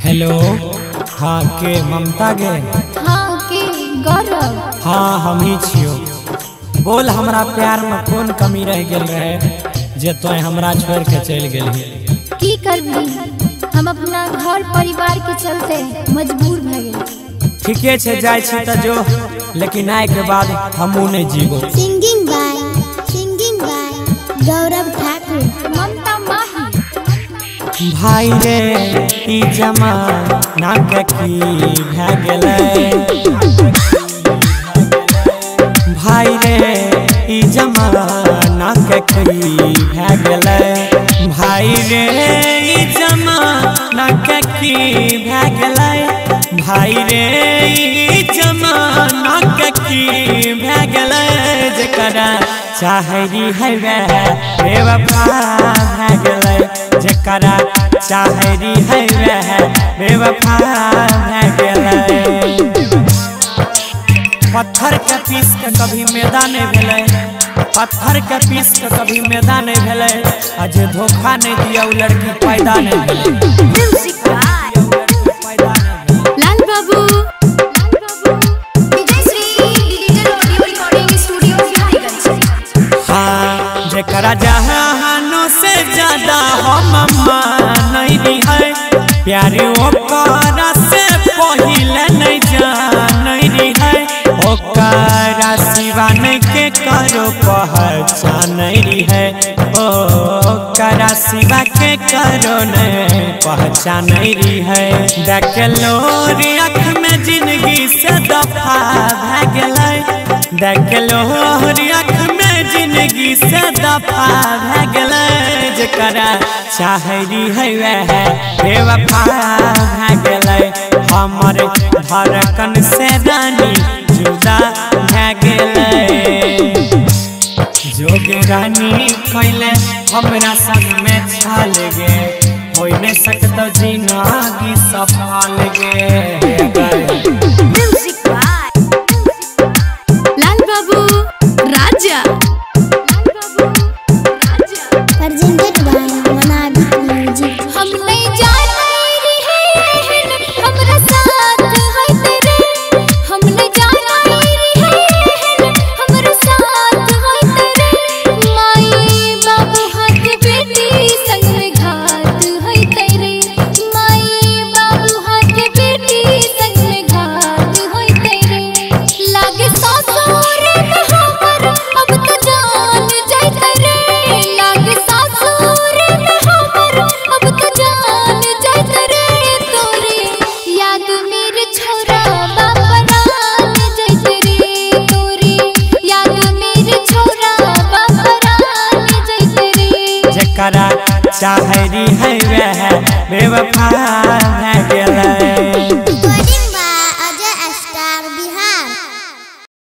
Hello. हाँ के ममता गे? हाँ के गौरव? हाँ हम ही छियो। बोल हमरा प्यार में कौन कमी रह गेल रहे जे तोय हमरा छोड़ के चल गेली? की करबी, हम अपना घर परिवार के चलते मजबूर भ गेल। ठीके छे जाय छी त जो, लेकिन आए के बाद हमू नहीं जीवो। सिंगिंग बाय गौरव ठाकुर। ममता माही। भाई रे ई जमाना के की भ गेलै, भाई रे ई जमाना के की भ गेलै, भाई रे ई जमाना के की भ गेलै, भाई रे ई जमाना के की भ गेलै। जेकरा चाहरी है बेवफा भ गेलै, जेकरा चाहरी है बेवफा भ गेलै। पत्थर के पीस के कभी मैदा नहीं भेलै, पत्थर के पीस के कभी मैदा नहीं भेलै, आज धोखा नहीं दिया उ लड़की पैदा नहीं भेलै। लाल बाबू हाँ जेकरा जहानों से ज्यादा हम मानैली है, प्यार ओकरा से पहिले नहीं जानैली है, ओकरा सिवा नहीं के करो पहचानैली है, ओकरा सिवा के करो नहीं पहचानैली है। देख लोरी आँख में जिंदगी से दफा भ गेलै, देख लोरी आँख में जिंदगी से दफा भ गेलै, जेकरा चाहरी है बेवफा भ गेलै, हमर धड़कन से रानी जुदा भ गेलै। जोग रानी पहले हमरा संग में छल गे, हो नहीं सकता जिंदगी सफल गे। Lal Babu Raja. Presented by Manabi music. हम नहीं जाने रहे हमरा साथ है तेरे, हम नहीं जाने रहे हमरा साथ है तेरे, माई बाबू हाथ बेटी संग में घात है तेरे, माई बाबू हाथ बेटी संग में घात है तेरे, लागे ससुर में हमर अब तो जान जाय तेरे, लागे ससुर में हमर अब तो जान जाय तेरे, तोरे याद मेरे छोरा बाबरान जाय तेरे, तोरे याद मेरे छोरा बाबरान जाय तेरे। जेकरा चाहरी है बेवफा